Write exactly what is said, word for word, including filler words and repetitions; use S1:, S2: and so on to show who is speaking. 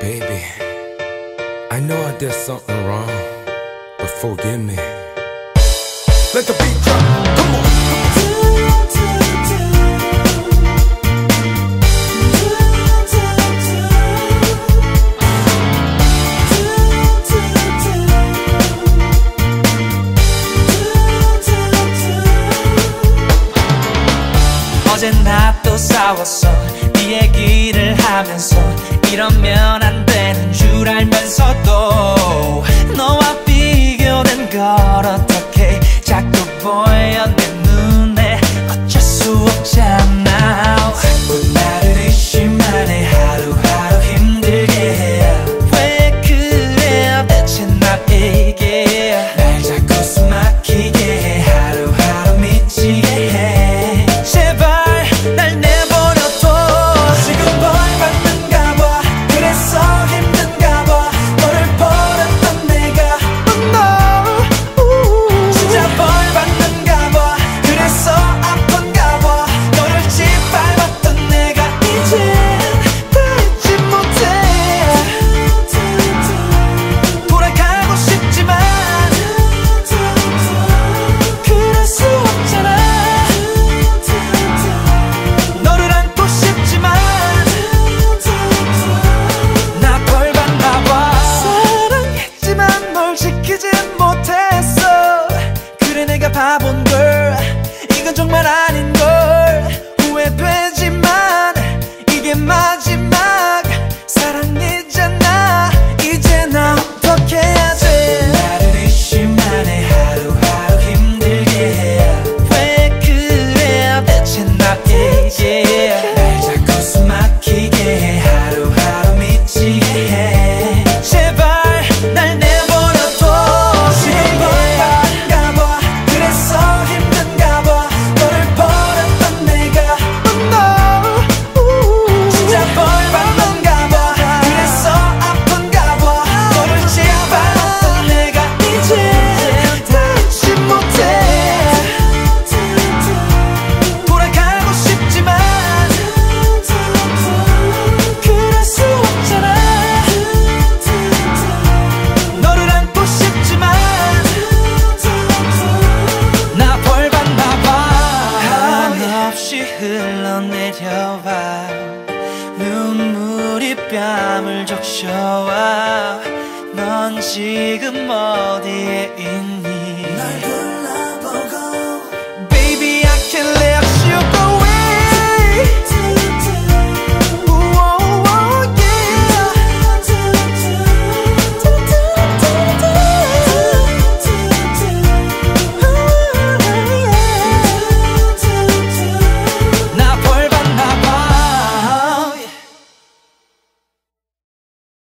S1: Baby, I know I did something wrong, but forgive me. Let the beat drop, come on.
S2: 어젠 나 또 싸웠어. 네 얘기를 하면서 이러면 안 되는 줄 알면서도 너와 비교된 걸 어떡해. 자꾸 보여 내 눈에 어쩔 수 없잖아. 자꾸 나를 의심하네. 하루하루 힘들게 해. 왜 그래 대체 나에게 날 자꾸 숨막히게 해. 하루하루 미치게 해. 제발 날 내버려둬. 지금 벌 받는가 봐. 그래서 힘든가 봐. 너를 버렸던 내가 oh no. 진짜 벌 받는가 봐. 그래서 아픈가 봐. 너를 짓밟았던 내가 이젠 다 잊지 못해. 돌아가고 싶지만 그럴 수 없잖아. 너를 안고 싶지만 나 벌 받나 봐. 사랑했지만 널 지키지 못했어. 그래 내가 바본걸. 이건 정말 아닌걸. 후회되지만 이게 마지막 사랑이잖아. 이제 나 어떻게 해야 돼. 나를 의심하네. 하루하루 힘들게 해. 왜 그래 대체 나에게 날 자꾸 숨막히게 해. 하루하루 미치게 해. 제발 날 내버려둬. 지금 벌 받는가 봐. 그래서 힘든가 봐. 너를 버렸던 내가 oh no. 진짜 벌 받는가 봐. 그래서 아픈가 봐. 너를 짓밟았던 내가 이젠 다 잊지 못해. 돌아가고 싶지만 그럴 수 없잖아. 너를 안고 싶지만 나 벌 받나 봐. 한없이 흘러내려와. 눈물이 뺨을 적셔와. 넌 지금 어디에 있니.